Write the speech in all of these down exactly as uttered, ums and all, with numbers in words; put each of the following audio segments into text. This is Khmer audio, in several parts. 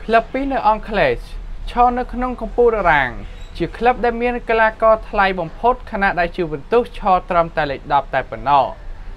ក្លឹបពីរនៅអង់គ្លេសឈរនៅក្នុងកំពូលតារាងជាក្លឹបដែលមានកីឡាករថ្លៃបំផុតខណៈដែលយូវិនទូសឈរត្រឹមតែលេខដប់តែប៉ុណ្ណោះ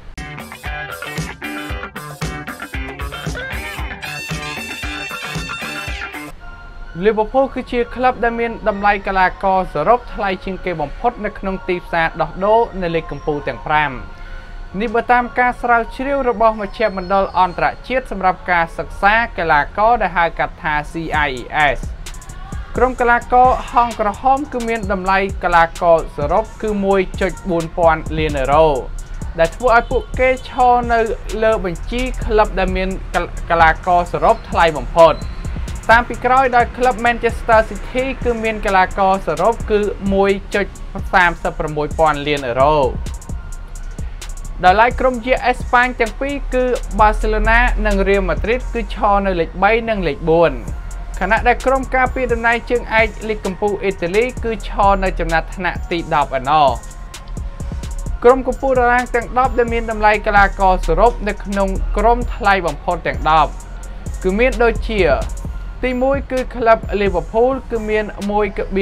លីវើពូលគឺជាក្លឹបដែលមានតម្លៃកីឡាករសរុបថ្លៃជាងគេបំផុតនៅក្នុងទីផ្សារដោះដូរនៅលេខកំពូលទាំងប្រាំនេះបើតាមការស្រាវជ្រាវរបស់មជ្ឈមណ្ឌលអន្តរជាតិសម្រាប់ការសិក្សាកីឡាករដែលហៅកាត់ថា C I E S ក្រុមកីឡាករហង្សក្រហមគឺមានតម្លៃកីឡាករសរុបគឺ មួយចុចបួនពាន់លានអឺរ៉ូដែលធ្វើឲ្យពួកគេឈរនៅលើបញ្ជីក្លឹបដែលមានកីឡាករសរុបថ្លៃបំផុតតាមពីក្រោយដោយក្លឹប Manchester City គឺមានកីឡាករសរុបគឺ មួយចុចសាមសិបប្រាំមួយពាន់លានអឺរ៉ូដោយឡែកក្រុមជាអេស្ប៉ាញទាំងពីរគឺ Barcelona និង Real Madrid គឺឈរនៅលេខបីនិងលេខបួនខណៈដែលក្រុមការពារតំណែងជើងឯកលីកកំពូលអ៊ីតាលីគឺឈរនៅចំណាត់ថ្នាក់ទីដប់ឯណោះក្រុមកំពូលតារាងទាំងដប់ដែលមានតម្លៃកីឡាករសរុបនៅក្នុងក្រុមថ្លៃបំផុតទាំងដប់គឺមានដូចជាទីមួយគឺក្លឹប Liverpool គឺមាន មួយពាន់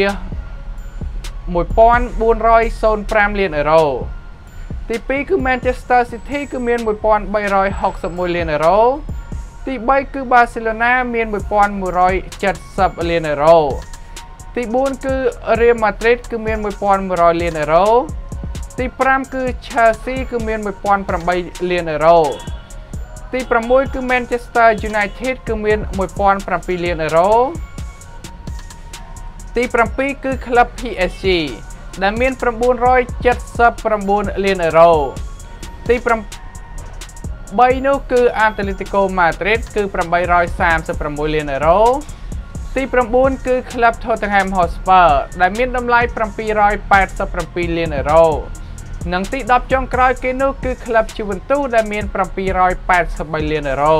បួនរយប្រាំលានអឺរ៉ូទីពីរគឺ Manchester City គឺមាន មួយពាន់បីរយហុកសិបមួយលានអឺរ៉ូទីបីគឺ Barcelona មាន មួយពាន់មួយរយចិតសិបលានអឺរ៉ូទីបួនគឺ Real Madrid គឺមាន មួយពាន់មួយរយលានអឺរ៉ូទីប្រាំគឺ Chelsea គឺមាន មួយពាន់ប្រាំបីលានអឺរ៉ូទីប្រាំមួយគឺ Manchester United គឺមាន មួយពាន់ប្រាំពីរលានអឺរ៉ូទីប្រាំពីរគឺក្លឹប P S G ដែលមាន ៩៧៩ លានអឺរ៉ូទីប្រាំបីនោះគឺ Atletico Madrid គឺ ៨៣៦ លានអឺរ៉ូទីប្រាំបួនគឺក្លឹប Tottenham Hotspur ដែលមានតម្លៃ ៧៨៧ លានអឺរ៉ូនិងទីដប់ចុងក្រោយគេនោះគឺក្លឹប Juventus ដែលមាន ៧៨៣ លានអឺរ៉ូ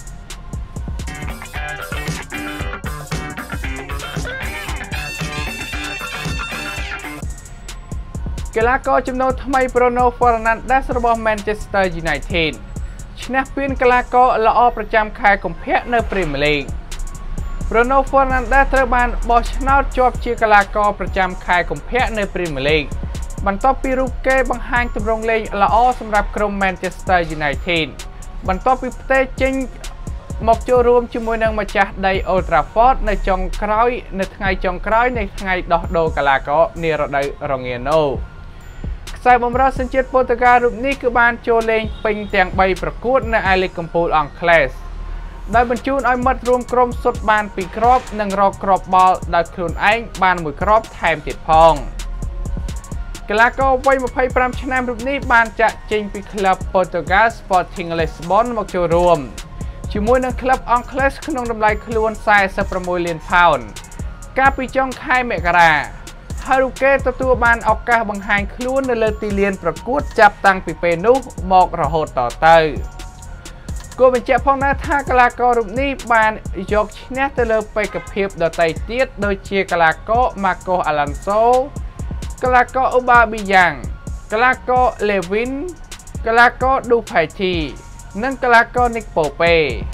កីឡាករចំណូលថ្មី Bruno Fernandes របស់ Manchester United ឈ្នះពានកីឡាករល្អប្រចាំខែកុម្ភៈនៅ Premier League Bruno Fernandes ត្រូវបានបោះឆ្នោតជាប់ជាកីឡាករប្រចាំខែកុម្ភៈនៅ Premier League បន្ទាប់ពីរូបគេបង្ហាញទម្រង់លេងល្អសម្រាប់ក្រុម Manchester United បន្ទាប់ពីផ្ទេរចេញមកចូលរួមជាមួយនឹងម្ចាស់ដី Old Trafford នៅចុងក្រោយនៅថ្ងៃចុងក្រោយនៃថ្ងៃដោះដូរកីឡាករនារដូវរងានោះខ្សែបម្រើសញ្ជាតិប៉ូទុយហ្គាល់រូបនេះគឺបានចូលលេងពេញទាំងបីប្រកួតនៅឯលីកកំពូលអង់គ្លេសដោយបញ្ជូនឲ្យមិត្តរួមក្រុមសុទ្ធបានពីរគ្រាប់និងរកគ្រាប់បាល់ដោយខ្លួនឯងបានមួយគ្រាប់ថែមទៀតផងកីឡាករវ័យម្ភៃប្រាំឆ្នាំរូបនេះបានចាក់ចេញពីក្លឹប Portugal Sporting Lisbon មកចូលរួមជាមួយនឹងក្លឹបអង់គ្លេសក្នុងតម្លៃខ្លួន ៤សិបប្រាំមួយ លានផោនកាលពីចុងខែមករាហើយរូបគេទទួលបានឱកាសបង្ហាញខ្លួននៅលើទីលានប្រកួតចាប់តាំងពីពេលនោះមករហូតតទៅគួរបញ្ជាក់ផងដែរថាកីឡាកររូបនេះបានយកឈ្នះទៅលើបេក្ខភាពដទៃទៀតដូចជាកីឡាករ Marcos Alonso កីឡាករ Aubameyang កីឡាករ Levin កីឡាករ Doherty និងកីឡាករ Nick Pope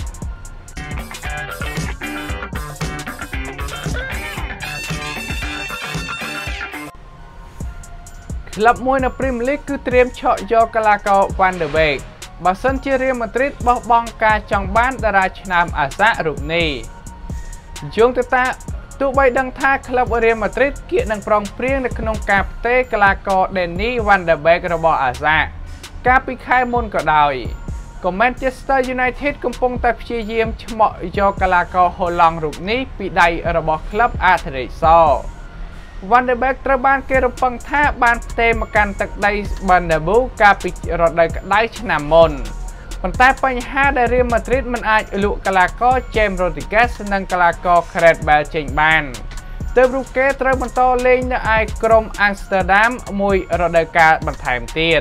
ក្លឹបមួយនៅ Premier League គឺត្រៀមឆក់យកកីឡាករ Van de Beek បើសិនជា Real Madrid បោះបង់ការចង់បានតារាឆ្នើមអាសារូបនេះយោងទៅតាមទោះបីដឹងថាក្លឹប Real Madrid គៀកនឹងប្រឹងប្រែងនៅក្នុងការផ្ទេរកីឡាករ Danny Van de Beek របស់អាសាកាលពីខែមុនក៏ដោយក៏ Manchester United កំពុងតែព្យាយាមឆ្មក់យកកីឡាករហូឡង់រូបនេះពីដៃរបស់ក្លឹប Atletico Van de Beek ត្រូវបានគេរំពឹងថាបានផ្ទេរមកកាន់ទឹកដី Bernabeu កាលពីរដូវក្តៅឆ្នាំមុនប៉ុន្តែបញ្ហាដែល Real Madrid មិនអាចលក់កីឡាករ James Rodriguez និងកីឡាករ Gareth Bale ចេញបានទើបរូបគេត្រូវបន្តលេងនៅឯក្រុម Amsterdam មួយរដូវកាលបន្ថែមទៀត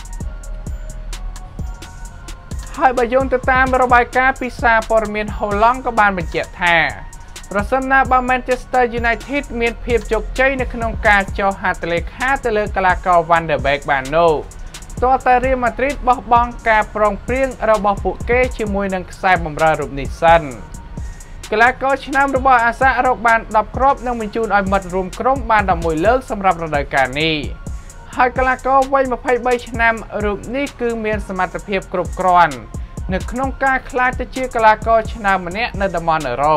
ហើយបើយោងទៅតាមរបាយការណ៍ពីសារព័ត៌មានហូឡង់ក៏បានបញ្ជាក់ថាប្រសិនណាបើ Manchester United មានភាពជោគជ័យនៅក្នុងការចុះហត្ថលេខាទៅលើកីឡាករ Van de Beek បាននោះទាល់តែ Real Madrid បោះបង់ការប្រឹងប្រែងរបស់ពួកគេជាមួយនឹងខ្សែបម្រើរូបនេះសិនកីឡាករឆ្នាំរបស់អាសារកបានដប់គ្រាប់និងបញ្ជូនឲ្យមិត្តរួមក្រុមបានដប់មួយលើកសម្រាប់រដូវកាលនេះហើយកីឡាករវ័យម្ភៃបីឆ្នាំរូបនេះគឺមានសមត្ថភាពគ្រប់គ្រាន់នៅក្នុងការក្លាយទៅជាកីឡាករឆ្នាំម្នាក់នៅតំបន់អឺរ៉ុប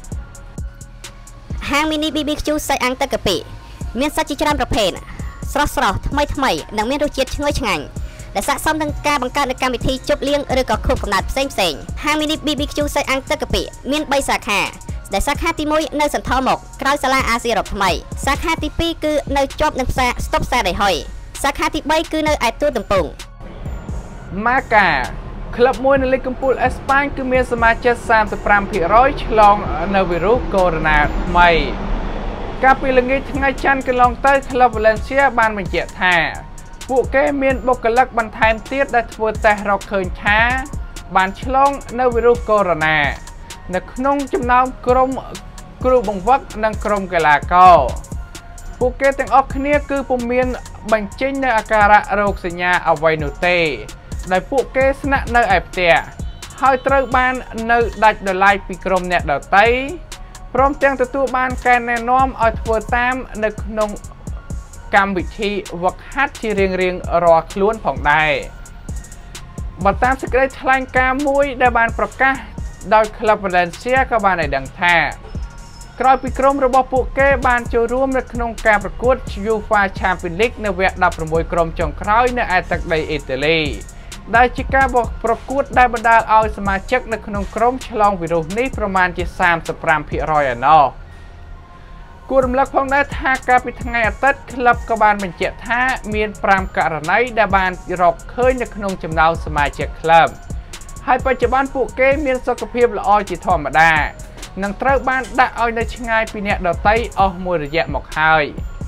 ហាង Mini ប៊ី ប៊ី ខ្ជូ សាច់អាំងទឹកកាពិមានសាច់ជាច្រើនប្រភេទស្រស់ស្រស់ថ្មីថ្មីនិងមានរសជាតិឈ្ងុយឆ្ងាញ់ដែលស័ក្តិសមនឹងការបង្កើតនូវកម្មវិធីជប់លៀងឬក៏ខួបកំណើតផ្សេងផ្សេងហាង Mini ប៊ី ប៊ី ខ្ជូ សាច់អាំងទឹកកាពិមានបីសាខាដែលសាខាទីមួយនៅសន្ធរមុខក្រៅសាលាអាស៊ីអឺរ៉ុបថ្មីសាខាទីពីរគឺនៅជាប់នឹងផ្សារស្តុបផ្សារដៃហុយសាខាទីបីគឺនៅឯទួលទំពង់ម៉ាកាក្លឹបមួយនៅលីកកំពូលអេស្ប៉ាញគឺមានសមាជិក សាមសិបប្រាំភាគរយ ឆ្លងនៅវីរុសកូវីដ ថ្មីកាលពីល្ងាចថ្ងៃច័ន្ទកន្លងទៅក្លឹប Valencia បានបញ្ជាក់ថាពួកគេមានបុគ្គលិកបន្ថែមទៀតដែលធ្វើតេស្តរកឃើញថាបានឆ្លងនៅវីរុសកូវីដ នៅក្នុងចំណោមក្រុមគ្រូបង្វឹកនិងក្រុមកីឡាករពួកគេទាំងអស់គ្នាគឺពុំមានបញ្ចេញនៅអាការៈរោគសញ្ញាអ្វីនោះទេដោយពួកគេស្នាក់នៅឯផ្ទះហើយត្រូវបាននៅដាច់ដោយឡែកពីក្រុមអ្នកដទៃព្រមទាំងទទួលបានការណែនាំឲ្យធ្វើតាមនៅក្នុងកម្មវិធីវឹកហាត់ជារៀងៗរាល់ខ្លួនផងដែរបើតាមសេចក្តីថ្លែងការណ៍មួយដែលបានប្រកាសដោយក្លឹប Valencia ក៏បានឲ្យដឹងថាក្រោយពីក្រុមរបស់ពួកគេបានចូលរួមនៅក្នុងការប្រកួត UEFA Champions League នៅវគ្គដប់ប្រាំមួយក្រុមចុងក្រោយនៅឯទឹកដីអ៊ីតាលីដែលជាការប្រកួតដែលបណ្ដាលឲ្យសមាជិកនៅក្នុងក្រុមឆ្លងវីរុសនេះប្រមាណជា សាមសិបប្រាំភាគរយ ឯណោះគួររំលឹកផងដែរថាកាលពីថ្ងៃអាទិត្យក្លឹបក៏បានបញ្ជាក់ថាមានប្រាំករណីដែលបានរកឃើញនៅក្នុងចំណោមសមាជិកក្លឹបហើយបច្ចុប្បន្នពួកគេមានសុខភាពល្អជាធម្មតានិងត្រូវបានដាក់ឲ្យនៅឆ្ងាយពីអ្នកដទៃអស់មួយរយៈមកហើយ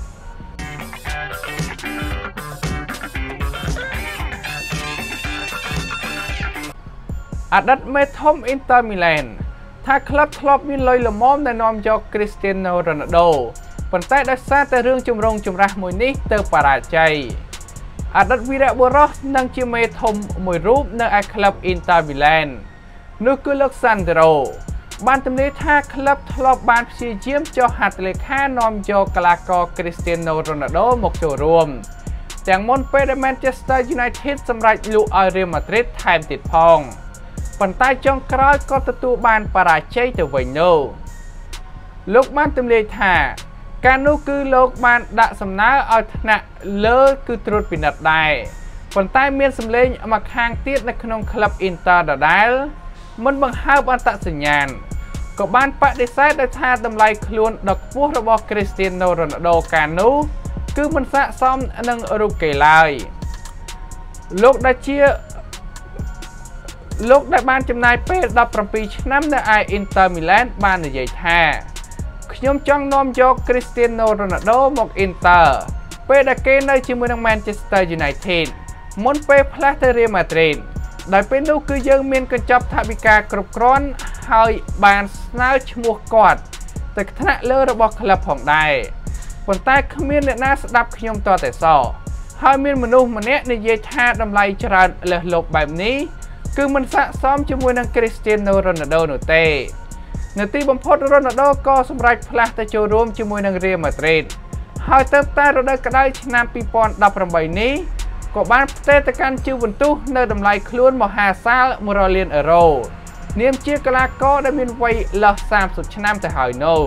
អតីតមេធំ Inter Milan ថាក្លឹបធ្លាប់មានលុយល្មមដែលនាំយក Cristiano Ronaldo ប៉ុន្តែដោយសារតែរឿងជំរងចម្រាស់មួយនេះទៅបរាជ័យអតីតវីរៈបុរសនិងជាមេធំមួយរូបនៅឯក្លឹប Inter Milan នោះគឺលោក Sandro បានទំនាយថាក្លឹបធ្លាប់បានព្យាយាមចុះហត្ថលេខានាំយកកីឡាករ Cristiano Ronaldo មកចូលរួមទាំងមុនពេលដែល Manchester United សម្រេចលក់ឲ្យ Real Madrid ថែមទៀតផងប៉ុន្តែចុងក្រោយក៏ទទួលបានបរាជ័យទៅវិញនោះលោកបានទម្លាយថាការនោះគឺលោកបានដាក់សំណើឲ្យថ្នាក់លើគឺត្រួតពិនិត្យដែរប៉ុន្តែមានសម្លេងមកខាងទៀតនៅក្នុងក្លឹប Inter ដដែលមិនបង្ហើបអត្តសញ្ញាណក៏បានបដិសេធដោយថាតម្លៃខ្លួនដ៏ខ្ពស់របស់ Cristiano Ronaldo កាលនោះគឺមិនស័ក្តិសមនឹងរូបគេឡើយលោកដែលជាលោកដែលបានចំណាយពេលដប់ប្រាំពីរឆ្នាំនៅឯ Inter Milan បាននិយាយថាខ្ញុំចង់នាំយក Cristiano Ronaldo មក Inter ពេលដែលគេនៅជាមួយនឹង Manchester United មុនពេលផ្លាស់ទៅ Real Madrid ដោយពេលនោះគឺយើងមានកញ្ចប់ថវិកាគ្រប់គ្រាន់ហើយបានស្នើឈ្មោះគាត់ទៅថ្នាក់លើរបស់ក្លឹបផងដែរប៉ុន្តែគ្មានអ្នកណាស្ដាប់ខ្ញុំតតែសោះហើយមានមនុស្សម្នាក់និយាយថាតម្លៃច្រើនលើសលប់បែបនេះគឺមិនស័ក្តិសមជាមួយនឹង Cristiano Ronaldo នោះទេនៅទីបំផុត Ronaldo ក៏សម្រេចផ្លាស់ទៅចូលរួមជាមួយនឹង Real Madrid ហើយទៅតែរដូវក្តៅឆ្នាំពីរពាន់ដប់ប្រាំបីនេះក៏បានផ្ទេរទៅកាន់ជីវបន្ទុះនៅតម្លៃខ្លួនមហាសាលមួយរយលានអឺរ៉ូនាមជាកីឡាករដែលមានវ័យលើសសាមសិបឆ្នាំទៅហើយនោះ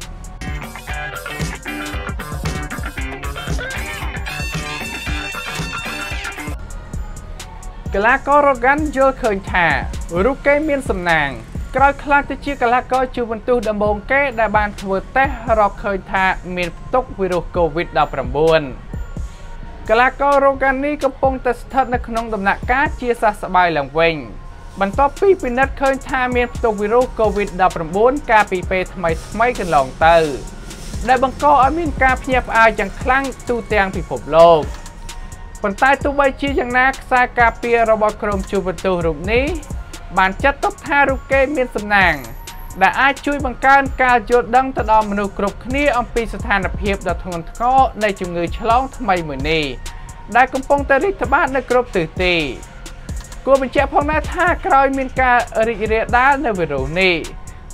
កីឡាករ Rogan យល់ឃើញថារូបគេមានសំណាងក្រោយខ្លាចទៅជាកីឡាករជីវបន្ទុះដំបូងគេដែលបានធ្វើតេស្តរកឃើញថាមានផ្ទុកវីរុស កូវីដ ដប់ប្រាំបួន កីឡាករ Rogan នេះកំពុងតែស្ថិតនៅក្នុងដំណាក់កាលជាសះស្បើយឡើងវិញបន្ទាប់ពីពិនិត្យឃើញថាមានផ្ទុកវីរុស កូវីដ ដប់ប្រាំបួន កាលពីពេលថ្មីថ្មីកន្លងទៅដែលបង្កឲ្យមានការភ្ញាក់ផ្អើលយ៉ាងខ្លាំងទូទាំងពិភពលោកប៉ុន្តែទោះបីជាយ៉ាងណាខ្សែការពាររបស់ក្រុមជីវបន្ទុះរូបនេះបានចាត់ទុកថារូបគេមានសំណាងដែលអាចជួយបង្កើនការយល់ដឹងទៅដល់មនុស្សគ្រប់គ្នាអំពីស្ថានភាពដ៏ធ្ងន់ធ្ងរនៃជំងឺឆ្លងថ្មីមួយនេះដែលកំពុងតែរីកត្បាតនៅគ្រប់ទិសទីគួរបញ្ជាក់ផងដែរថាក្រោយមានការរីករាលដាលនៃវីរុសនេះ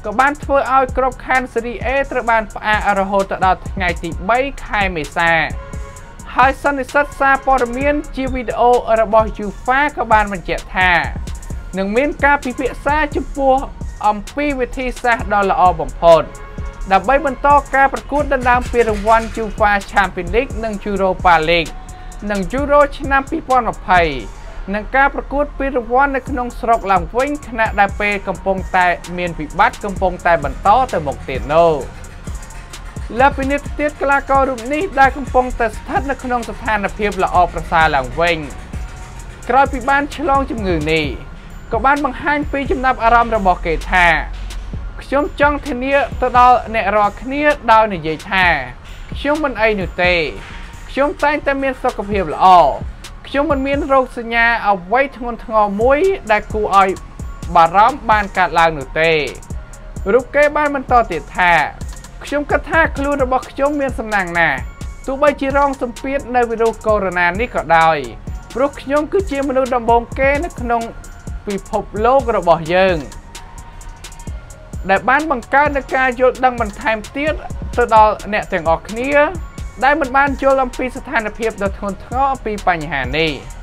ក៏បានធ្វើឲ្យក្របខ័ណ្ឌ Serie A ត្រូវបានផ្អាករហូតដល់ថ្ងៃទីបីខែមេសាហើយសន្និសីទសារព័ត៌មានជាវីដេអូរបស់ UEFA ក៏បានបញ្ជាក់ថានឹងមានការពិភាក្សាចំពោះអំពីវិធីសាស្ត្រដ៏ល្អបំផុតដើម្បីបន្តការប្រកួតដណ្ដើមពានរង្វាន់ UEFA Champions League និង Europa League និង Euro ឆ្នាំពីរពាន់ម្ភៃនិងការប្រកួតពានរង្វាន់នៅក្នុងស្រុកឡើងវិញខណៈដែលពេលកំពុងតែមានវិបត្តិកំពុងតែបន្តទៅមុខទៀតនោះលើពីនេះទៀតកីឡាកររូបនេះដែលកំពុងតែស្ថិតនៅក្នុងស្ថានភាពល្អប្រសើរឡើងវិញក្រោយពីបានឆ្លងជំងឺនេះក៏បានបង្ហាញពីចំណាប់អារម្មណ៍របស់គេថាខ្ញុំចង់ធានាទៅដល់អ្នករាល់គ្នាដោយនិយាយថាខ្ញុំមិនអីនោះទេខ្ញុំតែងតែមានសុខភាពល្អខ្ញុំមិនមានរោគសញ្ញាអ្វីធ្ងន់ធ្ងរមួយដែលគួរឲ្យបារម្ភបានកើតឡើងនោះទេរូបគេបានបន្តទៀតថាខ្ញុំគិតថាខ្លួនរបស់ខ្ញុំមានសំណាងណាស់ទោះបីជារងសម្ពាធនៅវីរុសកូវីដ -នេះក៏ដោយព្រោះខ្ញុំគឺជាមនុស្សដំបូងគេនៅក្នុងពិភពលោករបស់យើងដែលបានបង្កើតនូវការយល់ដឹងបន្ថែមទៀតទៅដល់អ្នកទាំងអស់គ្នាដែលមិនបានយល់អំពីស្ថានភាពដ៏ធ្ងន់ធ្ងរអំពីបញ្ហានេះ